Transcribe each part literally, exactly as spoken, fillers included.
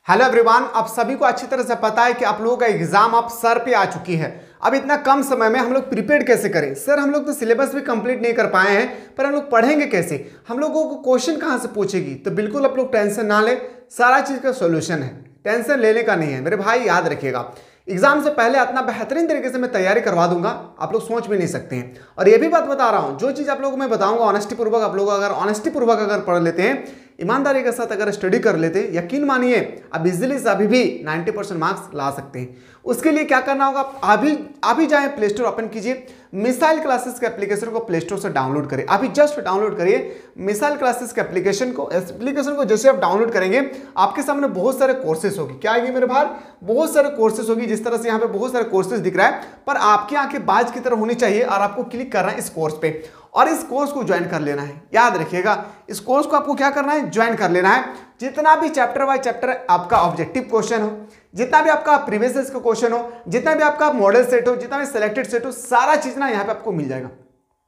Hello everyone, आप सभी को अच्छी तरह से पता है कि आप लोगों का एग्जाम अब सर पे आ चुकी है। अब इतना कम समय में हम लोग प्रिपेयर कैसे करें? सर हम लोग तो सिलेबस भी कंप्लीट नहीं कर पाए हैं, पर हम लोग पढ़ेंगे कैसे? हम लोगों को क्वेश्चन कहाँ से पूछेगी? तो बिल्कुल आप लोग टेंशन ना ले, सारा चीज़ का सोल्यूशन है, टेंशन लेने का नहीं है मेरे भाई। याद रखिएगा, एग्जाम से पहले इतना बेहतरीन तरीके से मैं तैयारी करवा दूंगा, आप लोग सोच भी नहीं सकते हैं। और ये भी बात बता रहा हूँ, जो चीज़ आप लोगों को मैं बताऊंगा ऑनेस्टी पूर्वक, आप लोग अगर ऑनेस्टी पूर्वक अगर पढ़ लेते हैं, ईमानदारी के साथ अगर स्टडी कर लेते हैं, यकीन मानिए अब इजीली से अभी भी नब्बे परसेंट मार्क्स ला सकते हैं। उसके लिए क्या करना होगा, अभी अभी जाएं प्ले स्टोर ओपन कीजिए, मिसाइल क्लासेस के एप्लीकेशन को प्ले स्टोर से डाउनलोड करें। अभी जस्ट डाउनलोड करिए मिसाइल क्लासेस के एप्लीकेशन को। एप्लीकेशन को जैसे आप डाउनलोड करेंगे, आपके सामने बहुत सारे कोर्सेज होगी। क्या आएगी मेरे भाई? बहुत सारे कोर्सेज होगी। जिस तरह से यहाँ पे बहुत सारे कोर्सेज दिख रहा है, पर आपकी आंखें बाज की तरह होनी चाहिए और आपको क्लिक करना है इस कोर्स पे और इस कोर्स को ज्वाइन कर लेना है। याद रखिएगा, इस कोर्स को आपको क्या करना है? ज्वाइन कर लेना है। जितना भी चैप्टर बाय चैप्टर आपका ऑब्जेक्टिव क्वेश्चन हो, जितना भी आपका प्रीवियस ईयर का क्वेश्चन हो, जितना भी आपका मॉडल सेट हो, जितना भी सिलेक्टेड सेट हो, सारा चीज ना यहाँ पे आपको मिल जाएगा।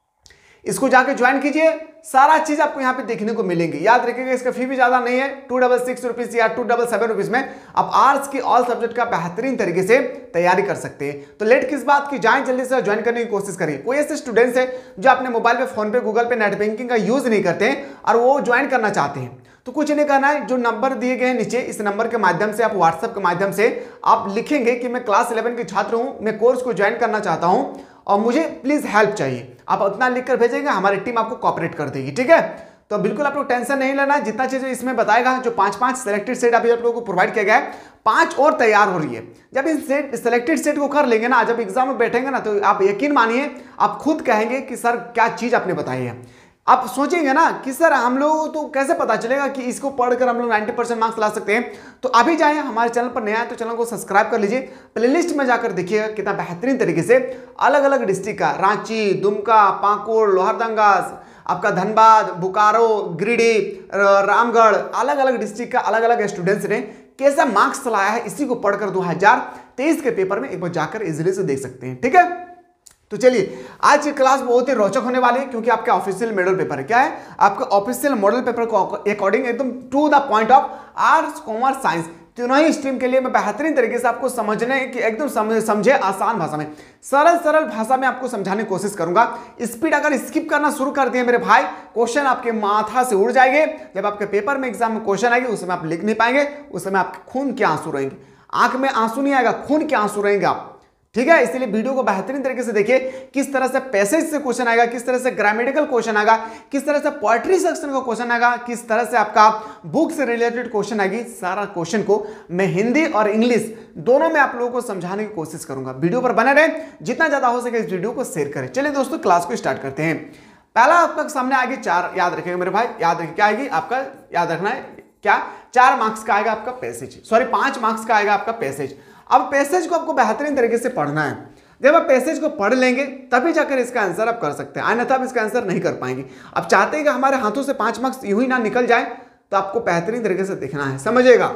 इसको जाके ज्वाइन कीजिए, सारा चीज आपको यहाँ पे देखने को मिलेंगी। याद रखिएगा, इसका फी भी ज्यादा नहीं है, टू डबल सिक्स रुपीज या टू डबल सेवन रुपीज में आप आर्ट्स की ऑल सब्जेक्ट का बेहतरीन तरीके से तैयारी कर सकते हैं। तो लेट किस बात की, जाएं जल्दी से ज्वाइन करने की कोशिश करिए। कोई ऐसे स्टूडेंट्स है जो अपने मोबाइल पे, फोन पे, गूगल पे नेट बैंकिंग का यूज नहीं करते हैं और वो ज्वाइन करना चाहते हैं, तो कुछ नहीं करना है। जो नंबर दिए गए हैं नीचे, इस नंबर के माध्यम से आप व्हाट्सएप के माध्यम से आप लिखेंगे कि मैं क्लास इलेवन के छात्र हूं, मैं कोर्स को ज्वाइन करना चाहता हूं और मुझे प्लीज हेल्प चाहिए। आप उतना लिखकर भेजेंगे, हमारी टीम आपको कोऑपरेट कर देगी। ठीक है, तो बिल्कुल आप लोग टेंशन नहीं लेना। जितना चीजें इसमें बताएगा, जो पांच पांच सिलेक्टेड सेट अभी आप लोगों को प्रोवाइड किया गया है, पांच और तैयार हो रही है। जब इन सेट सिलेक्टेड सेट को कर लेंगे ना, जब एग्जाम में बैठेंगे ना, तो आप यकीन मानिए आप खुद कहेंगे कि सर क्या चीज आपने बताई है। आप सोचेंगे ना कि सर हम लोग तो कैसे पता चलेगा कि इसको पढ़कर हम लोग नब्बे परसेंट मार्क्स ला सकते हैं। तो अभी जाएं, हमारे चैनल पर नया है तो चैनल को सब्सक्राइब कर लीजिए, प्लेलिस्ट में जाकर देखिएगा कितना बेहतरीन तरीके से अलग अलग डिस्ट्रिक्ट का, रांची, दुमका, पाकुड़, लोहरदंगा, आपका धनबाद, बोकारो, गिरिडीह, रामगढ़, अलग अलग डिस्ट्रिक्ट का अलग अलग स्टूडेंट्स ने कैसा मार्क्स लाया है, इसी को पढ़कर दो हजार तेईस के पेपर में एक बार जाकर इजिली से देख सकते हैं। ठीक है, तो चलिए आज की क्लास बहुत ही रोचक होने वाली है, क्योंकि आपका ऑफिशियल मॉडल पेपर है। क्या है? आपका ऑफिशियल मॉडल पेपर को अकॉर्डिंग एकदम to the point of arts, commerce, science तीनों ही स्ट्रीम के लिए मैं बेहतरीन तरीके से आपको समझने की एकदम समझे, समझे आसान भाषा में, सरल सरल भाषा में आपको समझाने की कोशिश करूंगा। स्पीड अगर स्किप करना शुरू कर दिए मेरे भाई, क्वेश्चन आपके माथा से उड़ जाएंगे। जब आपके पेपर में एग्जाम में क्वेश्चन आएंगे, उस समय आप लिख नहीं पाएंगे, उस समय आपके खून के आंसू रहेंगे। आंख में आंसू नहीं आएगा, खून के आंसू रहेंगे आप। ठीक है, इसलिए वीडियो को बेहतरीन तरीके से देखिए। किस तरह से पैसेज से क्वेश्चन आएगा, किस तरह से ग्रामेटिकल क्वेश्चन आएगा, किस तरह से पोएट्री सेक्शन का क्वेश्चन आएगा, किस तरह से आपका बुक से रिलेटेड क्वेश्चन आएगी, सारा क्वेश्चन को मैं हिंदी और इंग्लिश दोनों में आप लोगों को समझाने की कोशिश करूंगा। वीडियो पर बने रहें, जितना ज्यादा हो सके इस वीडियो को शेयर करें। चलिए दोस्तों, क्लास को स्टार्ट करते हैं। पहला आपका सामने आगे चार, याद रखेंगे मेरे भाई, याद रखिए क्या आएगी आपका, याद रखना है क्या, चार मार्क्स का आएगा आपका पैसेज, सॉरी पांच मार्क्स का आएगा आपका पैसेज। अब पैसेज को आपको बेहतरीन तरीके से पढ़ना है। जब आप पैसेज को पढ़ लेंगे तभी जाकर इसका आंसर आप कर सकते हैं, अन्यथा आप इसका आंसर नहीं कर पाएंगे। आप चाहते हैं कि हमारे हाथों से पांच मार्क्स यूं ही ना निकल जाए, तो आपको बेहतरीन तरीके से देखना है, समझिएगा।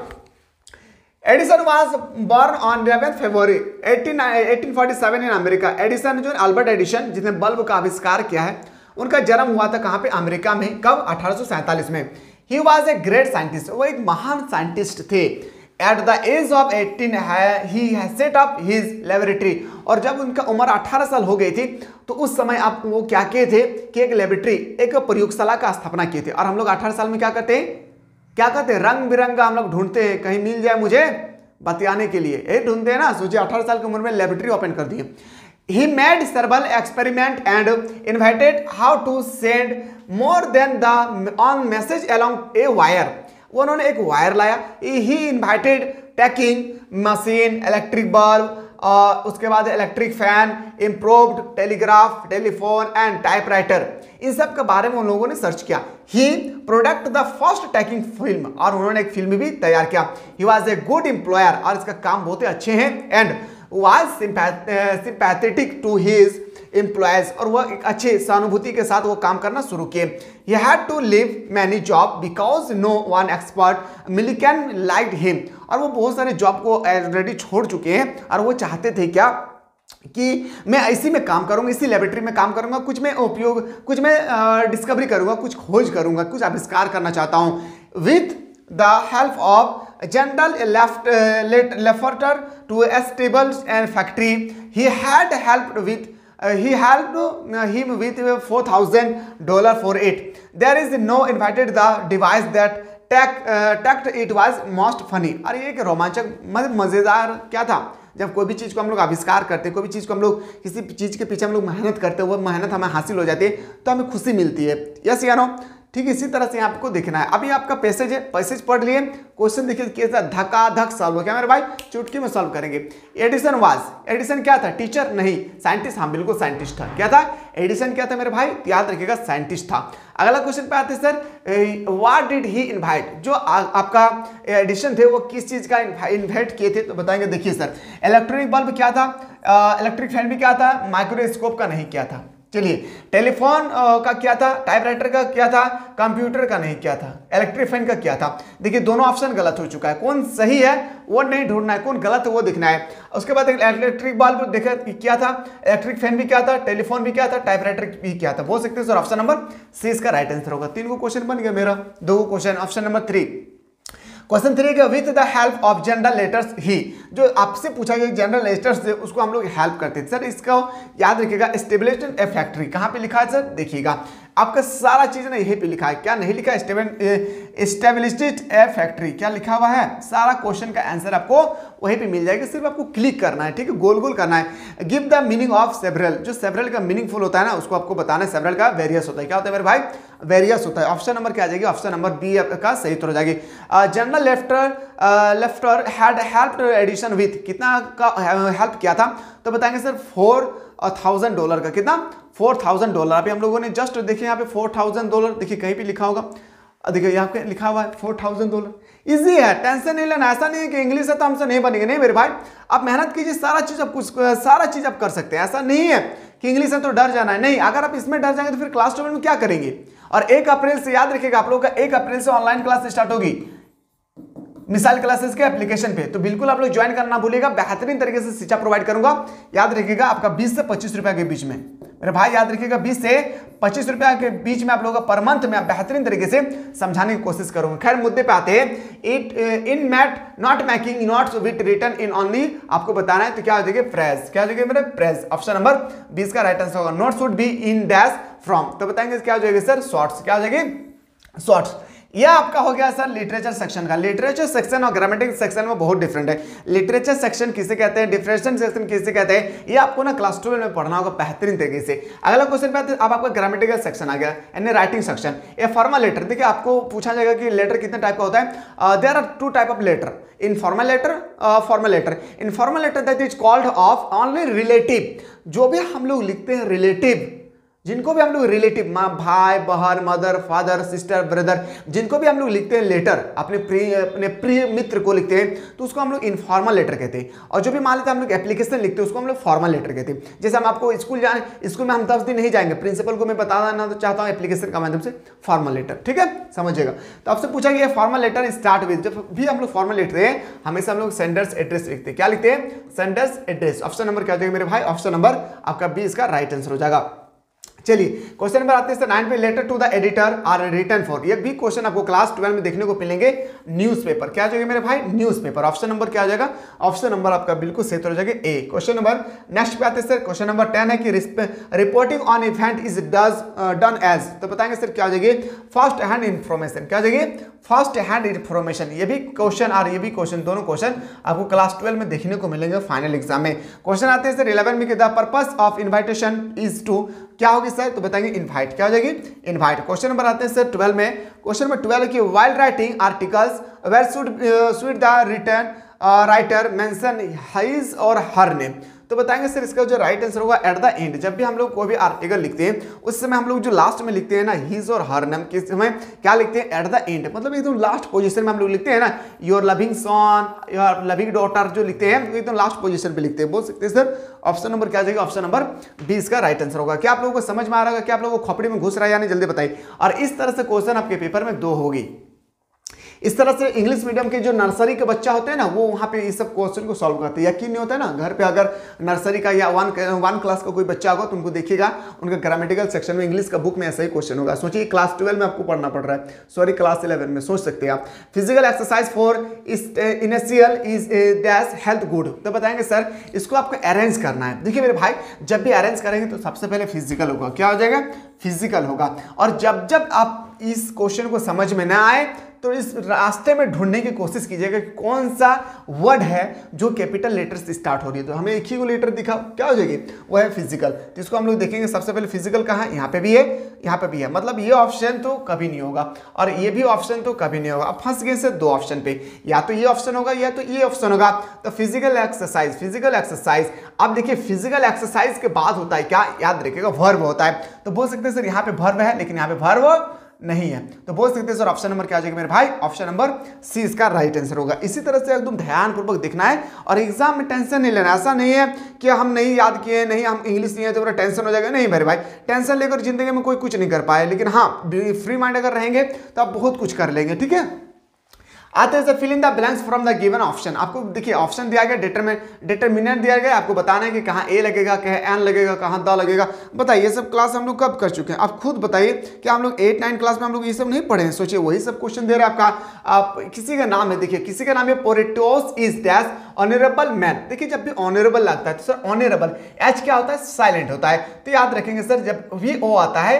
Edison was born on eleventh February eighteen forty seven in America. Edison जो अल्बर्ट एडिसन, जिसने बल्ब का आविष्कार किया है, उनका जन्म हुआ था कहां पे? अमेरिका में। कब? अठारह सौ सैंतालीस में। He was a great scientist, वो एक महान साइंटिस्ट थे। At the age of eighteen, he has set up his laboratory। और जब उनका उम्र अठारह साल हो गई थी, तो उस समय आप वो क्या किए थे कि एक लेबोरेटरी, एक प्रयोगशाला का स्थापना किए थे। और हम लोग अठारह साल में क्या करते हैं, क्या करते हैं, रंग बिरंगा हम लोग ढूंढते हैं, कहीं मिल जाए मुझे बतियाने के लिए, ये ढूंढते हैं ना। सोचिए अठारह साल की उम्र में लेबोरेटरी ओपन कर दिए। He made several experiment and invented how to send more than the on message along a wire। उन्होंने एक वायर लाया। He invited talking machine, electric bulb, और उसके बाद electric fan, improved telegraph, telephone and typewriter, इन सब के बारे में उन लोगों ने सर्च किया। He product the first talking film, और उन्होंने एक फिल्म भी तैयार किया। He was a good employer, और इसका काम बहुत ही अच्छे हैं। And was sympathetic to his employees, और वह एक अच्छे सहानुभूति के साथ वो काम करना शुरू किए। He had to leave many job because no one expert Millikan liked him। और वो बहुत सारे जॉब को ऑलरेडी छोड़ चुके हैं, और वो चाहते थे क्या कि मैं इसी में काम करूंगा, इसी लेबोरेटरी में काम करूंगा, कुछ मैं उपयोग, कुछ मैं डिस्कवरी करूंगा, कुछ खोज करूंगा, कुछ आविष्कार करना चाहता हूं। With the help of general left lefter to a stable and factory, he had helped with he helped uh, him with four thousand dollars for it. There is no invited the device that tech uh, tech it was most funny. अरे ये एक रोमांचक मतलब मज़ेदार क्या था, जब कोई भी चीज़ को हम लोग आविष्कार करते हैं, कोई भी चीज़ को हम लोग किसी चीज़ के पीछे हम लोग मेहनत करते हैं, वो मेहनत हमें हासिल हो जाती है तो हमें खुशी मिलती है। यस या नो? ठीक, इसी तरह से आपको देखना है। अभी आपका पैसेज है, पैसेज पढ़ लिए, क्वेश्चन देखिए कैसा धक्का धक सॉल्व हो गया मेरे भाई, चुटकी में सॉल्व करेंगे। एडिसन वाज, एडिसन क्या था? टीचर नहीं, साइंटिस्ट। हाँ बिल्कुल साइंटिस्ट था। क्या था? एडिसन क्या था मेरे भाई? याद रखिएगा साइंटिस्ट था। अगला क्वेश्चन पे आते हैं sir, what did he invite, जो आ, आपका एडिशन थे वो किस चीज का इन्वाइट किए थे तो बताएंगे। देखिए सर, इलेक्ट्रॉनिक बल्ब क्या था, इलेक्ट्रिक फैन भी क्या था, माइक्रोस्कोप का नहीं क्या था। चलिए, टेलीफोन का क्या था, टाइपराइटर का क्या था, कंप्यूटर का नहीं क्या था, इलेक्ट्रिक फैन का क्या था। देखिए दोनों ऑप्शन गलत हो चुका है, कौन सही है वो नहीं ढूंढना है, कौन गलत है वो दिखना है। उसके बाद इलेक्ट्रिक बल्ब देखा क्या था, इलेक्ट्रिक फैन भी क्या था, टेलीफोन भी क्या था, टाइपराइटर भी क्या था। बोल सकते हैं सर ऑप्शन नंबर सी इसका राइट आंसर होगा। तीन को क्वेश्चन बन गया मेरा, दो question. Option number three, question three का with the help of general letters ही, जो आपसे पूछा गया जनरल लेटर्स से उसको हम लोग हेल्प करते थे। सर इसका याद रखिएगा, एस्टेब्लिश्ड ए फैक्ट्री कहाँ पे लिखा है सर? देखिएगा आपका सारा चीज ना यही पे लिखा है, क्या नहीं लिखा है? एस्टेब्लिश्ड ए फैक्ट्री क्या लिखा हुआ है? सारा क्वेश्चन का आंसर आपको वहीं पे मिल जाएगा, सिर्फ आपको क्लिक करना है। ठीक है, गोल गोल करना है। Give the meaning of several, जो सेवरल का मीनिंगफुल होता है ना उसको आपको बताना है। सेवरल का वेरियस होता है, क्या होता है मेरे भाई? वेरियस होता है। ऑप्शन नंबर क्या आ जाएगी? ऑप्शन नंबर बी का सही उत्तर हो जाएगी। General letter letter had helped addition with, कितना का हेल्प किया था तो बताएंगे सर फोर थाउजेंड डॉलर का। कितना? Four thousand dollar. अभी हम लोगों ने जस्ट देखिए यहाँ पे फोर थाउजेंड डॉलर, देखिए कहीं पे लिखा होगा, देखिए यहाँ पे लिखा हुआ है फोर थाउजेंड डॉलर। इजी है, टेंशन नहीं लेना। ऐसा नहीं है कि इंग्लिश है तो हमसे नहीं बनेगा, नहीं मेरे भाई, आप मेहनत कीजिए, सारा चीज आप कुछ सारा चीज आप कर सकते हैं। ऐसा नहीं है कि इंग्लिश है तो डर जाना है, नहीं। अगर आप इसमें डर जाएंगे तो फिर क्लास ट्वेल्व में क्या करेंगे? और एक अप्रैल से याद रखिएगा आप लोगों का, एक अप्रैल से ऑनलाइन क्लास स्टार्ट होगी मिसाइल क्लासेस के एप्लीकेशन पे, तो बिल्कुल आप लोग ज्वाइन करना भूलिएगा। बेहतरीन तरीके से शिक्षा प्रोवाइड करूंगा। याद रखिएगा आपका बीस से पच्चीस रुपए के बीच में मेरे भाई, याद रखिएगा बीस से पच्चीस रुपए के बीच में आप लोगों का पर मंथ में बेहतरीन तरीके से समझाने की कोशिश करूंगा। खैर मुद्दे पे आते हैं। It in mat not making notes with written in only, आपको बताना है तो क्या हो जाएगा? प्रेस। क्या हो जाएगा मेरे? प्रेस। ऑप्शन नंबर बीस का राइट आंसर होगा। Notes would be in dash from, तो बताएंगे क्या हो जाएगा सर? शॉर्ट्स। क्या हो जाएगी? शॉर्ट्स। यह आपका हो गया सर लिटरेचर सेक्शन का। लिटरेचर सेक्शन और ग्रामेटिक सेक्शन में बहुत डिफरेंट है। लिटरेचर सेक्शन किसे कहते हैं, डिफरेंशिएशन सेक्शन किसे कहते हैं, ये आपको ना क्लास ट्वेल्व में पढ़ना होगा बेहतरीन तरीके से। अगला क्वेश्चन पे अब आपका ग्रामेटिकल सेक्शन आ गया, यानी writing section. A formal letter, देखिए आपको पूछा जाएगा कि लेटर कितने टाइप का होता है। There are two type of letter, informal letter, formal letter. Informal letter that is called of only relative, जो भी हम लोग लिखते हैं रिलेटिव, जिनको भी हम लोग रिलेटिव, माँ, भाई, बहन, मदर, फादर, सिस्टर, ब्रदर, जिनको भी हम लोग लिखते हैं लेटर, अपने प्रिय अपने प्रिय मित्र को लिखते हैं तो उसको हम लोग इनफॉर्मल लेटर कहते हैं। और जो भी मान लेते हैं हम लोग एप्लीकेशन लिखते हैं उसको हम लोग फॉर्मल लेटर कहते हैं। जैसे हम आपको स्कूल जाए, स्कूल में हम दस दिन नहीं जाएंगे, प्रिंसिपल को मैं बताना तो चाहता हूँ एप्लीकेशन का माध्यम से फॉर्मल लेटर। ठीक है, समझिएगा। तो आपसे पूछा गया फॉर्मल लेटर स्टार्ट विद, जब भी हम लोग फॉर्मल लिखते हैं हमेशा हम लोग सेंडर्स एड्रेस लिखते हैं। क्या लिखते हैं? Sender's address. ऑप्शन नंबर क्या हो जाएगा मेरे भाई? ऑप्शन नंबर आपका बी इसका राइट आंसर हो जाएगा। चलिए क्वेश्चन नंबर आते हैं नाइन पे, letter to the editor are written for. ये भी क्वेश्चन आपको क्लास ट्वेल्व में देखने को मिलेंगे। न्यूज़पेपर क्या जाएगा मेरे भाई? न्यूज़पेपर। ऑप्शन नंबर क्या आ जाएगा? ऑप्शन नंबर आपका बिल्कुल सही हो जाएगा ए। क्वेश्चन नंबर नेक्स्ट पे आते हैं सर, क्वेश्चन नंबर टेन है कि reporting on event is does done as, तो बताएंगे सर क्या हो जाएगी? First hand information. क्या हो जाएगी? First hand information. ये भी क्वेश्चन और ये भी क्वेश्चन, दोनों क्वेश्चन आपको क्लास ट्वेल्व में देखने को मिलेंगे फाइनल एग्जाम में। क्वेश्चन आते हैं सर इलेवन में, the purpose of invitation is to, क्या होगी सर? तो बताएंगे इनवाइट। क्या हो जाएगी? इनवाइट। क्वेश्चन नंबर आते हैं सर ट्वेल्व में, क्वेश्चन नंबर ट्वेल्व की while writing articles where should should the return writer mention his or her name, तो बताएंगे सर इसका जो राइट आंसर होगा एट द एंड। जब भी हम लोग कोई भी आर्टिकल लिखते हैं उस समय हम लोग जो लास्ट में लिखते हैं ना हिज और हर नेम, किस समय क्या लिखते हैं? एट द एंड, मतलब एकदम लास्ट पोजीशन में हम लोग लिखते हैं ना, your loving son, your loving daughter जो लिखते हैं एकदम लास्ट पोजीशन पे लिखते हैं। बोल सकते हैं सर ऑप्शन नंबर क्या जाएगा? ऑप्शन नंबर बीस का राइट आंसर होगा। क्या आप लोगों को समझ में आ रहा है? क्या आप लोगों को खोपड़ी में घुस रहा है या नहीं? जल्दी बताइए। और इस तरह से क्वेश्चन आपके पेपर में दो होगी। इस तरह से इंग्लिश मीडियम के जो नर्सरी के बच्चा होते हैं ना, वो वहाँ पे इस सब क्वेश्चन को सॉल्व करते हैं। यकीन नहीं होता है ना, घर पे अगर नर्सरी का या वन वन क्लास का कोई बच्चा होगा तो उनको देखिएगा उनका ग्रामेटिकल सेक्शन में इंग्लिश का बुक में ऐसा ही क्वेश्चन होगा। सोचिए क्लास ट्वेल्व में आपको पढ़ना पड़ रहा है, सॉरी क्लास इलेवन में, सोच सकते हैं आप। Physical exercise for initial is dash health good, तो बताएंगे सर इसको आपको अरेंज करना है। देखिए मेरे भाई, जब भी अरेंज करेंगे तो सबसे पहले फिजिकल होगा। क्या हो जाएगा? फिजिकल होगा। और जब जब आप इस क्वेश्चन को समझ में ना आए तो इस रास्ते में ढूंढने की कोशिश कीजिएगा कि कौन सा वर्ड है जो कैपिटल लेटर से स्टार्ट हो रही है। तो हमें एक ही को लेटर दिखा, क्या हो जाएगी? वो है फिजिकल। तो इसको हम लोग देखेंगे सबसे पहले फिजिकल कहाँ है, यहाँ पे भी है, यहाँ पे भी है। मतलब ये ऑप्शन तो कभी नहीं होगा और ये भी ऑप्शन तो कभी नहीं होगा। अब फंस गए से दो ऑप्शन पे, या तो ये ऑप्शन होगा या तो ये ऑप्शन होगा। तो फिजिकल एक्सरसाइज, फिजिकल एक्सरसाइज। अब देखिए फिजिकल एक्सरसाइज के बाद होता है क्या, याद रखिएगा, वर्ब होता है। तो बोल सकते हैं सर यहाँ पे वर्ब है लेकिन यहाँ पे वर्ब नहीं है, तो बोल सकते हैं सर ऑप्शन नंबर क्या आ जाएगा मेरे भाई? ऑप्शन नंबर सी इसका राइट आंसर होगा। इसी तरह से एकदम ध्यानपूर्वक देखना है और एग्जाम में टेंशन नहीं लेना। ऐसा नहीं है कि हम नहीं याद किए, नहीं हम इंग्लिश नहीं है तो पूरा टेंशन हो जाएगा। नहीं मेरे भाई, टेंशन लेकर जिंदगी में कोई कुछ नहीं कर पाए, लेकिन हाँ फ्री माइंड अगर रहेंगे तो आप बहुत कुछ कर लेंगे। ठीक है, आते हैं fill in the blanks from the given option. आपको देखिए ऑप्शन दिया गया, डिटरमिन डिटरमिनेंट दिया गया, आपको बताना है कि कहाँ ए लगेगा, कहाँ एन लगेगा, कहाँ द लगेगा। बताइए ये सब क्लास हम लोग कब कर चुके हैं? आप खुद बताइए कि हम लोग एट नाइन क्लास में हम लोग ये सब नहीं पढ़े हैं? सोचिए वही सब क्वेश्चन दे रहे हैं आपका। आप किसी का नाम है, देखिए किसी का नाम है पोरेटोस इज दैश ऑनरेबल मैन। देखिए जब भी ऑनरेबल लगता है तो सर ऑनरेबल एच क्या होता है? साइलेंट होता है। तो याद रखेंगे सर जब भी ओ आता है,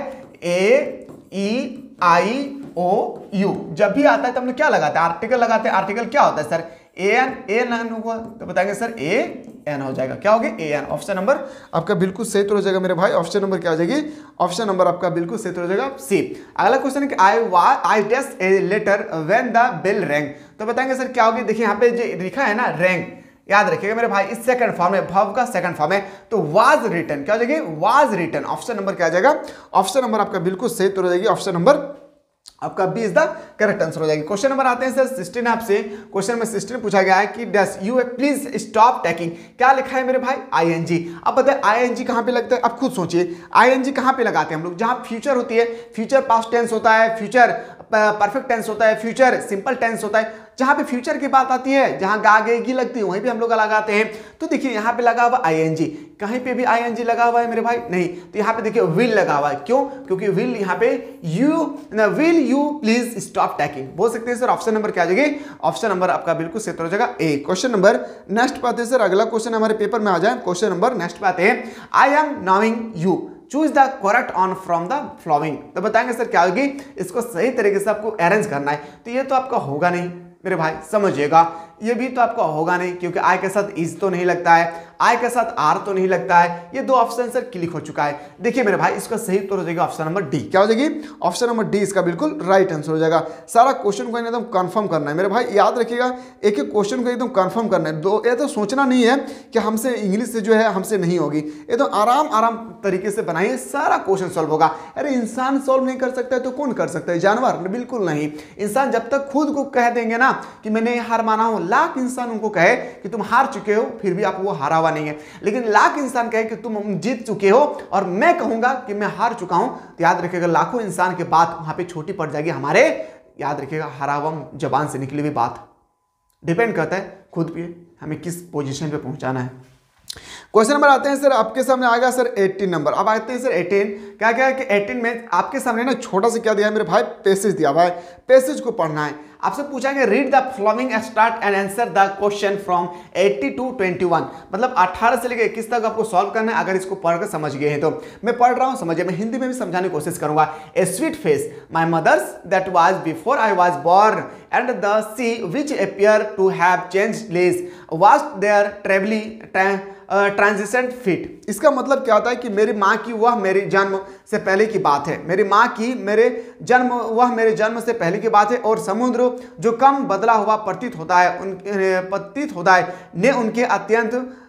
ए ई आई ओ यू जब भी आता है तो हम लोग क्या लगाते हैं? आर्टिकल लगाते हैं। आर्टिकल क्या होता है sir? A an, a an होगा तो बताएंगे सर ए एन हो जाएगा। क्या होगा? A N. ऑप्शन नंबर आपका बिल्कुल सही तो हो जाएगा मेरे भाई। ऑप्शन नंबर क्या हो जाएगी? ऑप्शन नंबर आपका बिल्कुल सही तो हो जाएगा सी। अगला क्वेश्चन है कि आई वा I test a letter when the bell rang, तो बताएंगे सर क्या होगी? देखिए यहाँ पे जो लिखा है ना रैंग, याद रखिएगा मेरे भाई इस सेकंड फॉर्म है, वर्ब का सेकंड फॉर्म है। तो वाज रिटन क्या हो जाएगी? Was written. ऑप्शन नंबर क्या आ जाएगा? ऑप्शन नंबर आपका बिल्कुल सही तो हो जाएगी। ऑप्शन नंबर आपका B is the correct answer हो जाएगी। क्वेश्चन नंबर आते हैं सर सिक्सटीन। आपसे क्वेश्चन में सिक्सटीन पूछा गया है कि does you please stop talking, क्या लिखा है मेरे भाई? आईएनजी। अब बताए आईएनजी कहां पे लगता है? आप खुद सोचिए आईएनजी कहां पे लगाते हैं हम लोग? जहां फ्यूचर होती है, फ्यूचर पास्ट टेंस होता है, फ्यूचर परफेक्ट टेंस होता है, फ्यूचर सिंपल टेंस होता है। जहां पे फ्यूचर की बात आती है, जहां गा गएगी लगती है, वहीं पे हम लोग लगाते हैं। तो देखिए यहाँ पे लगा हुआ आईएनजी, कहीं पे भी आईएनजी लगा हुआ है मेरे भाई? नहीं। तो यहाँ पे देखिए विल लगा हुआ है। क्यों? क्योंकि विल यहाँ पे you will you please stop talking बोल सकते हैं सर। ऑप्शन नंबर क्या आ जाएगी? ऑप्शन नंबर आपका बिल्कुल सही हो जाएगा ए। क्वेश्चन नंबर नेक्स्ट पे आते हैं सर। अगला क्वेश्चन हमारे पेपर में आ जाए। क्वेश्चन नंबर नेक्स्ट पे आते हैं, I am knowing you choose the correct on from the following, तो बताएंगे सर क्या होगी? इसको सही तरीके से आपको अरेंज करना है। तो ये तो आपका होगा नहीं मेरे भाई, समझिएगा, ये भी तो आपका होगा नहीं क्योंकि आई के साथ इज तो नहीं लगता है, आई के साथ आर तो नहीं लगता है। ये दो ऑप्शन सर क्लिक हो चुका है। देखिए मेरे भाई इसका सही उत्तर हो जाएगा ऑप्शन नंबर डी। क्या हो जाएगी? ऑप्शन नंबर डी इसका बिल्कुल राइट आंसर हो जाएगा। सारा क्वेश्चन को एकदम कंफर्म करना है मेरे भाई, याद रखिएगा एक एक क्वेश्चन को एकदम कंफर्म करना है। दो ये तो सोचना नहीं है कि हमसे इंग्लिश से जो है हमसे नहीं होगी, ये तो आराम आराम तरीके से बनाइए, सारा क्वेश्चन सॉल्व होगा। अरे इंसान सॉल्व नहीं कर सकता है तो कौन कर सकता है? जानवर? बिल्कुल नहीं। इंसान जब तक खुद को कह देंगे ना कि मैंने हार माना हूं, लाख इंसान उनको कहे कि तुम हार चुके हो फिर भी आप वो हारा हुआ नहीं है, लेकिन लाख इंसान कहे कि तुम जीत चुके हो और मैं कहूंगा कि मैं हार चुका हूं, तो याद रखिएगा लाखों इंसान के बात वहां पे छोटी पड़ जाएगी हमारे, याद रखिएगा हारा हुआ जबान से निकली हुई बात। डिपेंड करता है खुद पे हमें किस पोजीशन पे पहुंचाना है। क्वेश्चन नंबर आते हैं सर आपके सामने आएगा सर अठारह नंबर। अब आते हैं सर अठारह, क्या क्या है कि अठारह में आपके सामने ना छोटा सा क्या दिया है मेरे भाई? पैसेज दिया हुआ है, पैसेज को पढ़ना है। आपसे पूछाएंगे read the following start and answer the question from अस्सी टू इक्कीस, मतलब अठारह से लेकर इक्कीस तक आपको सॉल्व करना है। अगर इसको पढ़कर समझ गए हैं तो मैं पढ़ रहा हूं, समझिए, मैं हिंदी में भी समझाने की कोशिश करूंगा। A sweet face my mother's that was before I was born and the sea which appear to have changed लेज was there travelling transition fit. इसका मतलब क्या होता है कि मेरी माँ की वह मेरे जन्म से पहले की बात है, मेरी माँ की मेरे जन्म वह मेरे जन्म से पहले की बात है, और समुद्र जो कम बदला हुआ प्रतीत होता है उन प्रतीत होता है ने उनके अत्यंत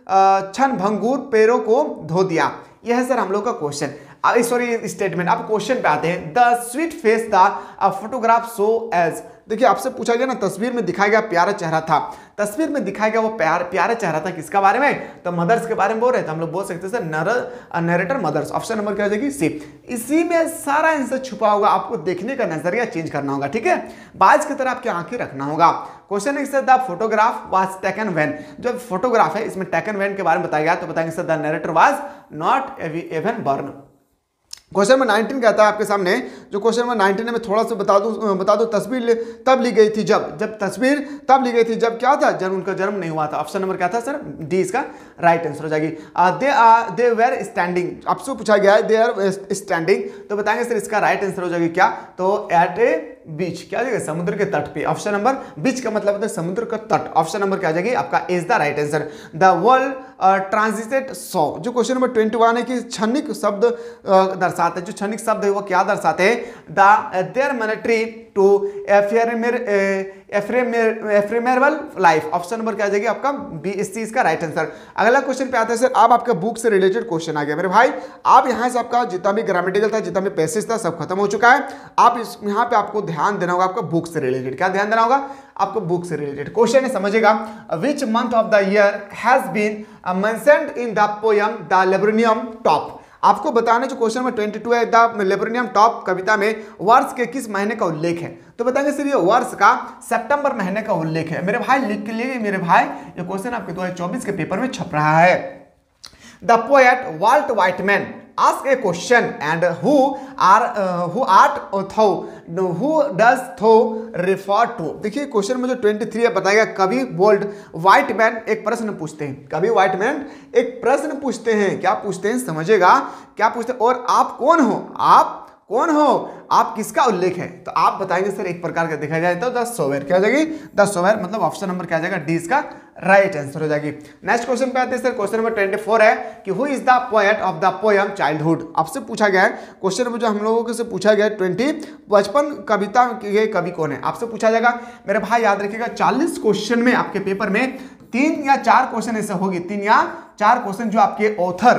क्षण भंगुर पैरों को धो दिया। यह है सर हम लोग का क्वेश्चन, सॉरी स्टेटमेंट। अब क्वेश्चन पे आते हैं। The sweet face the photograph show as देखिए आपसे पूछा गया ना, तस्वीर में दिखाया गया प्यारा चेहरा था, तस्वीर में दिखाया गया वो प्यार प्यारा चेहरा था किसका बारे में, तो मदर्स के बारे में बोल रहे थे हम लोग, बोल सकते हैं सर नर नरेटर मदर्स। ऑप्शन नंबर क्या हो जाएगी सी। इसी में सारा आंसर छुपा होगा, आपको देखने का नजरिया चेंज करना होगा, ठीक है, बाज की तरह आपकी आंखें रखना होगा। क्वेश्चन है sir the photograph was taken when, जो फोटोग्राफ है इसमें टेकन व्हेन के बारे में बताया गया, तो बताएंगे sir the narrator was not even born. Question number nineteen कहता है आपके सामने, जो क्वेश्चन नंबर नाइनटीन है मैं थोड़ा सा बता दूं बता दूं तस्वीर तब ली गई थी जब जब तस्वीर तब ली गई थी जब क्या था, जब उनका जन्म नहीं हुआ था। ऑप्शन नंबर क्या था सर, डी इसका राइट आंसर हो जाएगी। They are they were standing, आपसे पूछा गया है दे आर स्टैंडिंग, तो बताएंगे सर इसका राइट आंसर हो जाएगी क्या, तो एट ए बीच, क्या हो जाएगा समुद्र के तट पे। ऑप्शन नंबर बीच का मतलब होता है समुद्र का तट। ऑप्शन नंबर क्या आ जाएगी आपका is the right answer. The world transited so, जो क्वेश्चन नंबर ट्वेंटी वन है कि क्षणिक शब्द दर्शाते हैं, जो क्षणिक शब्द है वो क्या दर्शाते हैं, द देयर मिलिट्री टू एफ्रेमेबल लाइफ। ऑप्शन नंबर क्या आ जाएगी आपका बी, इस चीज का राइट आंसर। अगला क्वेश्चन पे आते हैं सर, अब आपका बुक से रिलेटेड क्वेश्चन आ गया मेरे भाई, आप यहाँ से आपका जितना भी ग्रामेटिकल था, जितना भी पैसेज था, सब खत्म हो चुका है। आप इस यहाँ पे आपको ध्यान देना होगा, आपका बुक से रिलेटेड क्या ध्यान देना होगा, आपको बुक से रिलेटेड क्वेश्चन है, समझेगा। Which month of the year has been mentioned in the poem the लेब्रोनियम टॉप। आपको बताने जो क्वेश्चन नंबर बाईस है, द लेब्रोनियम टॉप कविता में वर्ष के किस महीने का उल्लेख है, तो बताएंगे सर ये वर्ष का सितंबर महीने का उल्लेख है। मेरे भाई लिख के लिए मेरे भाई, ये क्वेश्चन आपके दो हजार चौबीस के पेपर में छप रहा है। The poet Walt Whitman ask a question and who are uh, who art thou who does thou refer to। देखिए क्वेश्चन में जो तेईस है बताएगा, कवि बोल्ड व्हाइट मैन एक प्रश्न पूछते हैं, कवि व्हाइट मैन एक प्रश्न पूछते हैं, क्या पूछते हैं समझेगा, क्या पूछते हैं, और आप कौन हो, आप कौन हो, आप किसका उल्लेख है, तो आप बताएंगे सर एक प्रकार का देखा जाए तो द सोवेर, क्या हो जाएगी द सोवेर, मतलब ऑप्शन नंबर क्या आ जाएगा डी इसका राइट आंसर हो जाएगी। नेक्स्ट क्वेश्चन पे आते हैं सर, क्वेश्चन नंबर चौबीस है कि who is the poet of the poem childhood. आपसे पूछा गया है क्वेश्चन में, जो हम लोगों से पूछा गया है ट्वेंटी बचपन कविता के कवि कौन है, आपसे पूछा जाएगा। मेरे भाई याद रखिएगा चालीस क्वेश्चन में आपके पेपर में तीन या चार क्वेश्चन ऐसे होगी, तीन या चार क्वेश्चन जो आपके ऑथर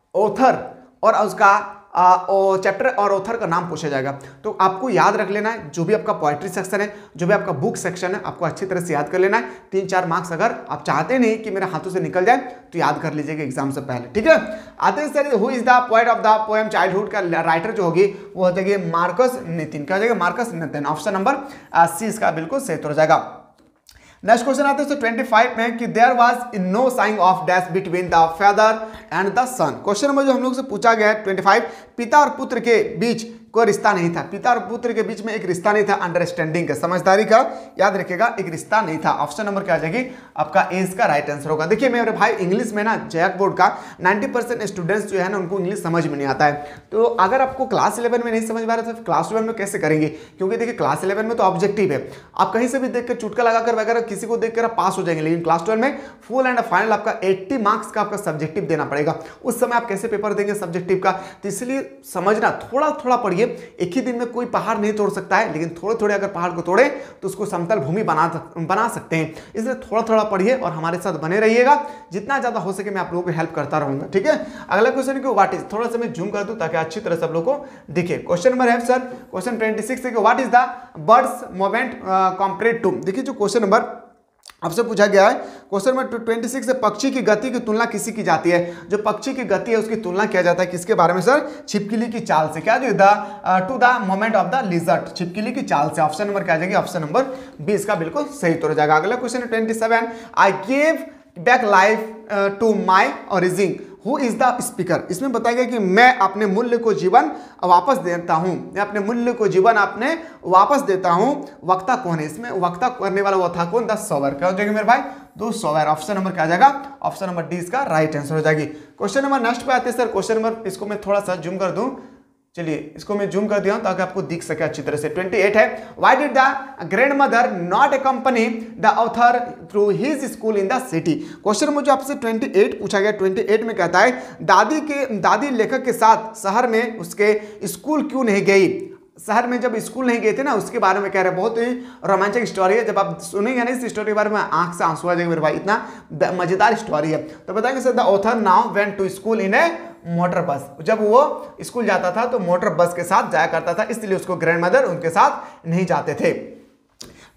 ऑथर और उसका चैप्टर और ऑथर का नाम पूछा जाएगा। तो आपको याद रख लेना है, जो भी आपका पोएट्री सेक्शन है, जो भी आपका बुक सेक्शन है, आपको अच्छी तरह से याद कर लेना है। तीन चार मार्क्स अगर आप चाहते नहीं कि मेरे हाथों से निकल जाए तो याद कर लीजिएगा एग्जाम से पहले, ठीक है। आते हैं sir, who is the poet of the poem childhood का राइटर जो होगी वो हो जाएगी मार्कस नितिन, क्या हो जाएगा Markus Natten. Option number C इसका बिल्कुल सही हो जाएगा। नेक्स्ट क्वेश्चन आते हैं पच्चीस में कि there was no sign of dash between the father and the son. Question number जो हम लोग से पूछा गया है पच्चीस, पिता और पुत्र के बीच कोई रिश्ता नहीं था, पिता और पुत्र के बीच में एक रिश्ता नहीं था, अंडरस्टैंडिंग का, समझदारी का, याद रखिएगा एक रिश्ता नहीं था। ऑप्शन नंबर क्या आ जाएगी आपका ए का राइट आंसर होगा। देखिए मेरे भाई इंग्लिश में ना जैक बोर्ड का नब्बे परसेंट स्टूडेंट्स जो है ना उनको इंग्लिश समझ में नहीं आता है, तो अगर आपको क्लास इलेवन में नहीं समझ में आ रहा तो क्लास इलेवन में कैसे करेंगे, क्योंकि देखिए क्लास इलेवन में तो ऑब्जेक्टिव है, आप कहीं से भी देख कर चुटका लगाकर वगैरह किसी को देख कर आप पास हो जाएंगे, लेकिन क्लास ट्वेल्व में फुल एंड फाइनल आपका अस्सी मार्क्स का आपका सब्जेक्टिव देना पड़ेगा। उस समय आप कैसे पेपर देंगे सब्जेक्टिव का, तो इसलिए समझना, थोड़ा थोड़ा पढ़िए। एक ही दिन में कोई पहाड़ नहीं तोड़ सकता है, लेकिन थोड़े थोड़े अगर पहाड़ को तोड़े तो उसको समतल भूमि बना बना सकते हैं, इसलिए थोड़ा थोड़ा पढ़िए और हमारे साथ बने रहिएगा, जितना ज्यादा हो सके मैं आप लोगों को हेल्प करता रहूंगा, ठीक है। अगला क्वेश्चन है कि व्हाट इज, थोड़ा सा मैं जूम कर दूं ताकि अच्छी तरह से आप लोगों को दिखे। क्वेश्चन नंबर है सर क्वेश्चन छब्बीस है कि what is the bird's movement compared to. देखिए जो क्वेश्चन नंबर आपसे पूछा गया है, क्वेश्चन नंबर छब्बीस से पक्षी की गति की तुलना किसी की जाती है, जो पक्षी की गति है उसकी तुलना किया जाता है किसके बारे में सर, छिपकली की चाल से, क्या जो the to the moment of the lizard, छिपकली की चाल से। ऑप्शन नंबर क्या आ जाएगी ऑप्शन नंबर बीस का बिल्कुल सही तो हो जाएगा। अगला क्वेश्चन है सत्ताईस, I give back life to my origin, who is the speaker. इसमें बताया कि मैं अपने मूल्य को जीवन वापस देता हूं, मैं अपने मूल्य को जीवन अपने वापस देता हूं, वक्ता कौन है, इसमें वक्ता करने वाला वो था कौन, द सोवर, क्या हो जाएगा मेरे भाई दो सोवर। ऑप्शन नंबर क्या आ जाएगा ऑप्शन नंबर डी इसका राइट आंसर हो जाएगी। क्वेश्चन नंबर नेक्स्ट पे आते हैं सर, क्वेश्चन नंबर इसको मैं थोड़ा सा जूम कर दूं, चलिए इसको मैं जूम कर दिया हूं ताकि आपको दिख सके अच्छी तरह से। अट्ठाईस है, why did the grandmother not accompany the author through his school in the city. Question मुझे आपसे अट्ठाईस पूछा गया, अट्ठाईस में कहता है दादी के दादी लेखक के साथ शहर में उसके स्कूल क्यों नहीं गई, शहर में जब स्कूल नहीं गए थे ना उसके बारे में कह रहे हैं। बहुत ही रोमांचक स्टोरी है, जब आप सुनेंगे ना इस स्टोरी के बारे में आंख से आंसू आ जाएंगे मेरे भाई, इतना मजेदार स्टोरी है। तो बताएंगे sir the author now went to school in a motor bus, जब वो स्कूल जाता था तो मोटर बस के साथ जाया करता था, इसलिए उसको ग्रैंडमदर उनके साथ नहीं जाते थे।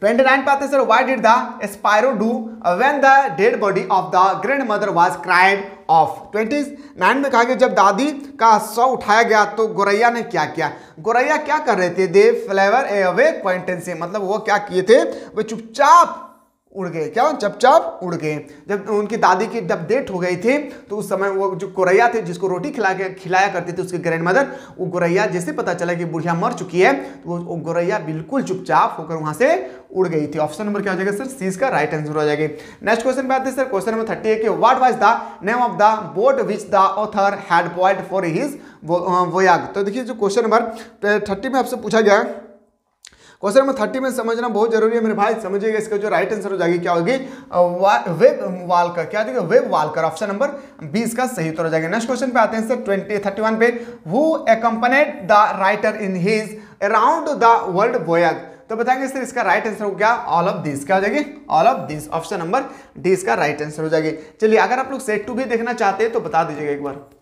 ट्वेंटी नाइन पे आते हैं sir, why did the sparrows do when the dead body of the grand mother was cried off. Twenty nine में कहा कि जब दादी का शव उठाया गया तो गोरैया ने क्या किया। गोरैया क्या कर रहे थे, दे फ्लेवर अवे क्वाइंटेंसी, मतलब वो क्या किए थे, वो चुपचाप उड़ गए। क्या, चुपचाप उड़ गए। जब उनकी दादी की जब डेथ हो गई थी तो उस समय वो जो गोरैया थे जिसको रोटी खिला के खिलाया करती थी उसके ग्रैंड मदर, वो गोरैया जैसे पता चला कि बुढ़िया मर चुकी है तो वो गोरैया बिल्कुल चुपचाप होकर वहां से उड़ गई थी। ऑप्शन नंबर क्या हो जाएगा सर, सी इसका राइट आंसर हो जाएगी। नेक्स्ट क्वेश्चन पे आते हैं सर, क्वेश्चन नंबर थर्टी है कि what was the name of the boat which the author had bought for his voyage. तो देखिए जो क्वेश्चन नंबर थर्टी में आपसे पूछा गया, क्वेश्चन नंबर थर्टी में समझना बहुत जरूरी है मेरे भाई, समझिएगा। इसका जो राइट आंसर हो जाएगी क्या होगी, वेब वालकर। क्या देगा, वेब वालकर। ऑप्शन नंबर बीस का सही उत्तर हो जाएगा। नेक्स्ट क्वेश्चन पे आते हैं सर, ट्वेंटी थर्टी वन पे, who accompanied the writer in his around the world voyage. तो बताएंगे सर इसका राइट आंसर हो गया ऑल ऑफ दिस। क्या हो जाएगी, all of this. Option number D इसका राइट आंसर हो जाएगी। चलिए अगर आप लोग सेट टू भी देखना चाहते हैं तो बता दीजिएगा एक बार।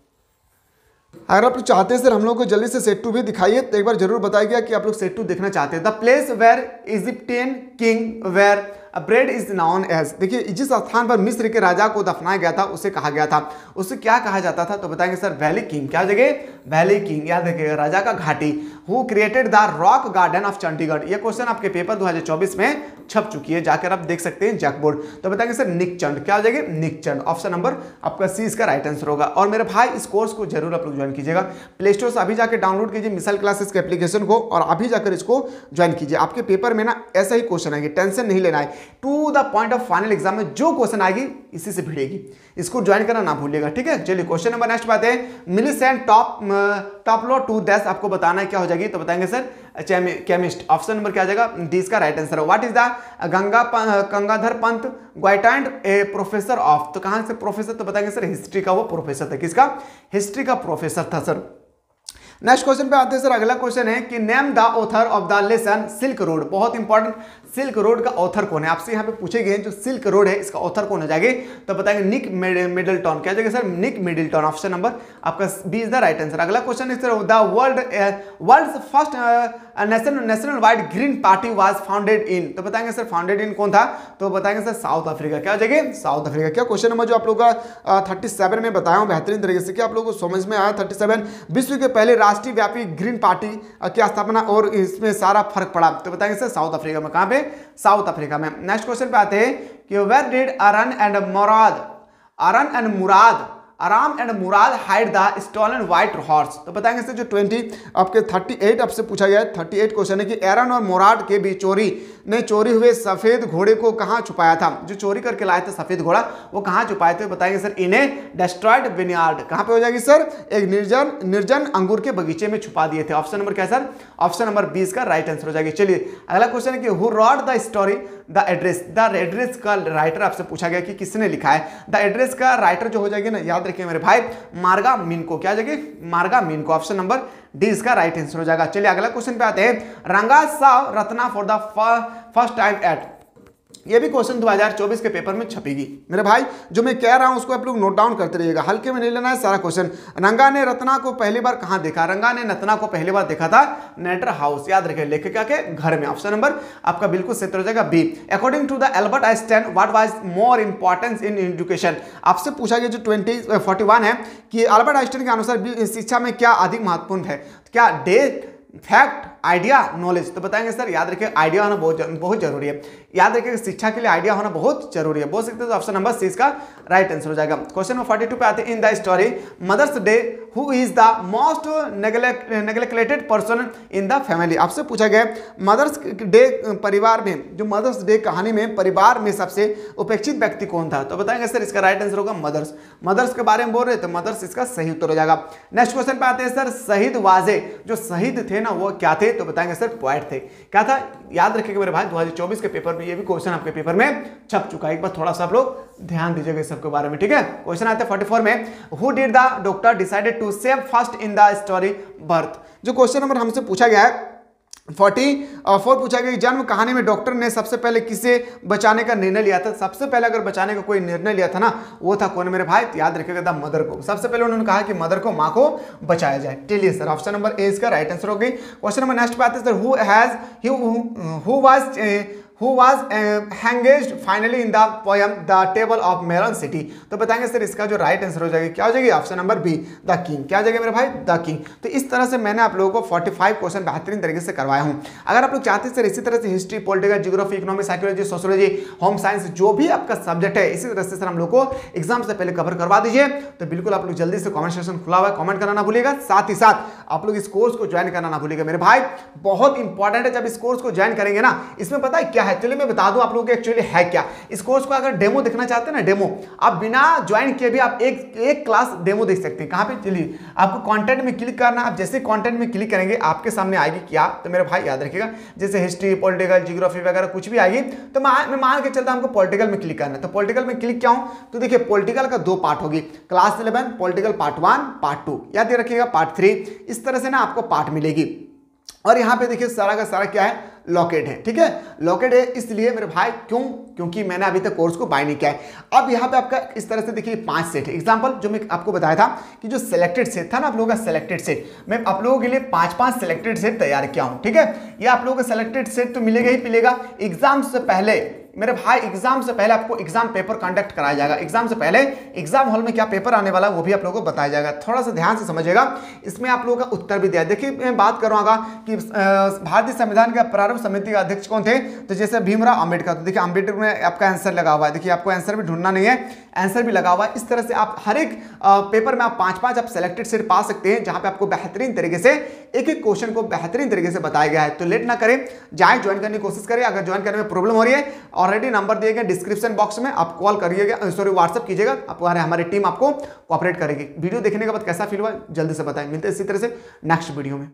अगर आप लोग चाहते हैं सर हम लोग को जल्दी से सेट टू भी दिखाइए तो एक बार जरूर बताइएगा कि आप लोग सेट टू देखना चाहते हैं। The place where Egyptian king were buried is known as. देखिए जिस स्थान पर मिस्र के राजा को दफनाया गया था उसे कहा गया था, उसे क्या कहा जाता था, तो बताएंगे सर वैली किंग। क्या जगह, वैली किंग। याद रखिएगा राजा का घाटी। Who created the rock garden of Chandigarh. ये क्वेश्चन आपके पेपर दो हज़ार चौबीस में छप चुकी है, जाकर आप देख सकते हैं जैक बोर्ड। तो बताएंगे सर निकचंड। क्या हो जाएगी, निकचंड। ऑप्शन नंबर आपका सी इसका राइट आंसर होगा। और मेरे भाई इस कोर्स को जरूर आप लोग ज्वाइन कीजिएगा। प्ले स्टोर से अभी जाकर डाउनलोड कीजिए मिसाइल क्लासेस के एप्लीकेशन को और अभी जाकर इसको ज्वाइन कीजिए। आपके पेपर में ना ऐसा ही क्वेश्चन आएंगे, टेंशन नहीं लेना है। To the point of final exam में जो क्वेश्चन आएगी इसी से भिड़ेगी, इसको ज्वाइन करना ना भूलिएगा, ठीक है। चलिए क्वेश्चन नंबर नेक्स्ट बात है, Millicent top Toplow to dash आपको बताना है क्या हो जाएगी, तो बताएंगे सर केमिस्ट। ऑप्शन नंबर क्या आ जाएगा, डी इसका राइट आंसर है। What is the Ganga Gangadhar Pant ग्वाइटेंड ए प्रोफेसर ऑफ। तो कहां से प्रोफेसर, तो बताएंगे सर हिस्ट्री का वो प्रोफेसर था। किसका, हिस्ट्री का प्रोफेसर था सर। नेक्स्ट क्वेश्चन पे आते हैं सर, अगला क्वेश्चन है कि name the author of the lesson silk road. बहुत इंपॉर्टेंट, सिल्क रोड का ऑथर कौन है, आपसे यहाँ पे पूछे गए जो सिल्क रोड है इसका ऑथर कौन हो जाएंगे, तो बताएंगे निक मिडलटन। क्या जाएगा sir, Nick Middleton. Option number आपका B is the right answer. अगला क्वेश्चन है sir, the world world first national national wide green party was founded in. तो बताएंगे सर फाउंडेड इन कौन था, तो बताएंगे सर साउथ अफ्रीका। क्या हो जाएगी, साउथ अफ्रीका। क्या क्वेश्चन नंबर जो आप लोगों का थर्टी सेवन में बताया हूँ बेहतरीन तरीके से, क्या आप लोगों को समझ में आया। थर्टी सेवन विश्व के पहले राष्ट्रीय व्यापी ग्रीन पार्टी की स्थापना और इसमें सारा फर्क पड़ा, तो बताएंगे सर साउथ अफ्रीका में। कहां पे, साउथ अफ्रीका में। नेक्स्ट क्वेश्चन पे आते हैं कि where did Aram and Mourad Aram and Mourad Aram and Mourad hide the stolen white horse. तो बताएंगे सर जो ट्वेंटी आपके थर्टी एट आपसे पूछा गया है, थर्टी एट क्वेश्चन है कि एरन और मुराद के बीच चोरी ने चोरी हुए सफेद घोड़े को कहां छुपाया था। जो चोरी करके लाए थे सफेद घोड़ा वो कहां छुपाए थे, बताएंगे sir in a destroyed vineyard. कहां पे हो जाएगी सर, एक निर्जन निर्जन अंगूर के बगीचे में छुपा दिए थे। ऑप्शन नंबर क्या है सर, ऑप्शन नंबर बीस का राइट आंसर हो जाएगी। चलिए अगला क्वेश्चन है कि who wrote the story the address. The address का राइटर आपसे पूछा गया कि किसने लिखा है। द एड्रेस का राइटर जो हो जाएगी ना, याद रखिए मेरे भाई, मार्गा मिनको। क्या जाएगी, Marga Minco. Option number D इसका राइट आंसर हो जाएगा। चलिए अगला क्वेश्चन पे आते हैं, Ranga saw Ratna for the first time at. ये भी क्वेश्चन दो हज़ार चौबीस के पेपर में छपेगी मेरे भाई। जो मैं कह रहा हूं उसको आप लोग नोट डाउन करते रहिएगा, हल्के में नहीं लेना है सारा क्वेश्चन। रंगा ने रत्ना को पहली बार कहां देखा, रंगा ने रत्ना को पहली बार देखा था नेटर हाउस। याद रखिए लेखिका के घर में। ऑप्शन नंबर आपका बिल्कुल सही हो जाएगा B. According to the Albert Einstein what was more importance in education. आपसे पूछा गया जो ट्वेंटी फोर्टी वन है कि एल्बर्ट आइंस्टाइन के अनुसार शिक्षा में क्या अधिक महत्वपूर्ण है, क्या डे फैक्ट आइडिया नॉलेज। तो बताएंगे सर याद रखिए आइडिया होना बहुत बहुत जरूरी है। याद रखिए शिक्षा के लिए आइडिया होना बहुत जरूरी है। बोल सकते हैं तो ऑप्शन नंबर सी इसका राइट आंसर हो जाएगा। क्वेश्चन नंबर फोर्टी टू पे आते हैं, in the story Mother's Day who is the most neglected person in the family. आपसे पूछा गया मदर्स डे परिवार में, जो मदर्स डे कहानी में परिवार में सबसे उपेक्षित व्यक्ति कौन था, तो बताएंगे सर इसका राइट आंसर होगा मदर्स। मदर्स के बारे में बोल रहे तो मदर्स इसका सही उत्तर हो जाएगा। नेक्स्ट क्वेश्चन पे आते हैं सर, शहीद वाजे जो शहीद थे ना वो क्या थे, तो बताएंगे सर पोएट थे। क्या था, याद रखिएगा मेरे भाई दो हज़ार चौबीस के पेपर में ये भी क्वेश्चन आपके पेपर में छप चुका है। एक बार थोड़ा सा आप लोग ध्यान दीजिएगा इस सबके बारे में, ठीक है। क्वेश्चन आता है फोर्टी फोर में, who did the doctor decided to save first in the story Birth. जो क्वेश्चन नंबर हमसे पूछा गया है फोर्टी फोर पूछा गया कि जन्म कहानी में डॉक्टर ने सबसे पहले किसे बचाने का निर्णय लिया था। सबसे पहले अगर बचाने का कोई निर्णय लिया था ना वो था कौन मेरे भाई, याद रखिएगा था मदर को। सबसे पहले उन्होंने कहा कि मदर को, मां को बचाया जाए। चलिए सर ऑप्शन नंबर ए इसका राइट आंसर हो गई। क्वेश्चन नंबर नेक्स्ट पे आते हैं sir, who has who was who was hanged finally in the poem the tale of melon city. तो बताएंगे सर इसका जो राइट आंसर हो जाएगा क्या हो जाएगी, option number B the king. क्या हो जाएगा मेरे भाई, द किंग। तो इस तरह से मैंने आप लोगों को पैंतालीस क्वेश्चन बेहतरीन तरीके से करवाया हूं। अगर आप लोग चाहते हैं सर इसी तरह से history, political, geography, economic, psychology, sociology, home science, जो भी आपका सब्जेक्ट है इसी तरह से सर हम लोग को एग्जाम से पहले कवर करवा दीजिए। तो बिल्कुल आप लोग जल्दी से कमेंट सेक्शन खुला हुआ है, कमेंट करना ना भूलिएगा। साथ ही साथ आप लोग इस कोर्स को ज्वाइन करना ना भूलिएगा मेरे भाई, बहुत इंपॉर्टेंट है। जब इस कोर्स को ज्वाइन करेंगे ना, इसमें पता है क्या है, चलिए मैं बता दूं आप लोगों को एक्चुअली है क्या। इस कोर्स को अगर डेमो देखना चाहते हैं ना, डेमो आप बिना ज्वाइन किए भी आप एक एक क्लास डेमो देख सकते हैं। कहां पे, चलिए आपको कंटेंट में क्लिक करना। आप जैसे कंटेंट में क्लिक करेंगे आपके सामने आएगी क्या, तो मेरे भाई याद रखिएगा जैसे हिस्ट्री, पॉलिटिकल, ज्योग्राफी वगैरह कुछ भी आएगी तो मैं मान के चलता हमको पॉलिटिकल में क्लिक करना है। तो पॉलिटिकल में क्लिक किया हूं तो देखिए पॉलिटिकल का दो पार्ट होगी, class eleven political part one part two, याद रखिएगा पार्ट थ्री। इस तरह से ना आपको पार्ट मिलेगी। और यहाँ पे देखिए सारा का सारा क्या है, लॉकेट है, ठीक है। लॉकेट है इसलिए मेरे भाई, क्यों, क्योंकि मैंने अभी तक कोर्स को बाय नहीं किया है। अब यहाँ पे आपका इस तरह से देखिए पांच सेट है। एग्जांपल जो मैं आपको बताया था कि जो सिलेक्टेड सेट था ना आप लोगों का सिलेक्टेड सेट, मैं आप लोगों के लिए पांच पांच सिलेक्टेड सेट तैयार किया हूँ, ठीक है। ये आप लोगों का सिलेक्टेड सेट तो मिलेगा ही मिलेगा। एग्जाम से पहले मेरे भाई, एग्जाम से पहले आपको एग्जाम पेपर कंडक्ट कराया जाएगा। एग्जाम से पहले एग्जाम हॉल में क्या पेपर आने वाला है वो भी आप लोगों को बताया जाएगा। थोड़ा सा ध्यान से समझिएगा, इसमें आप लोगों का उत्तर भी दिया। देखिए मैं बात करूंगा कि भारतीय संविधान के प्रारंभ समिति के अध्यक्ष कौन थे, तो जैसे भीमराव अंबेडकर। तो देखिए अंबेडकर में आपका आंसर लगा हुआ है, देखिए आपको आंसर भी ढूंढना नहीं है, आंसर भी लगा हुआ है। इस तरह से आप हर एक पेपर में आप पांच पांच आप सेलेक्टेड सेट पा सकते हैं, जहां पे आपको बेहतरीन तरीके से एक एक क्वेश्चन को बेहतरीन तरीके से बताया गया है। तो लेट ना करें, जाए ज्वाइन करने की कोशिश करें। अगर ज्वाइन करने में प्रॉब्लम हो रही है, ऑलरेडी नंबर दिए गए डिस्क्रिप्शन बॉक्स में, आप कॉल करिएगा, सॉरी व्हाट्सअप कीजिएगा, आपको हमारी टीम आपको कोऑपरेट करेगी। वीडियो देखने के बाद कैसा फील हुआ जल्दी से बताएं। मिलते हैं इसी तरह से नेक्स्ट वीडियो में।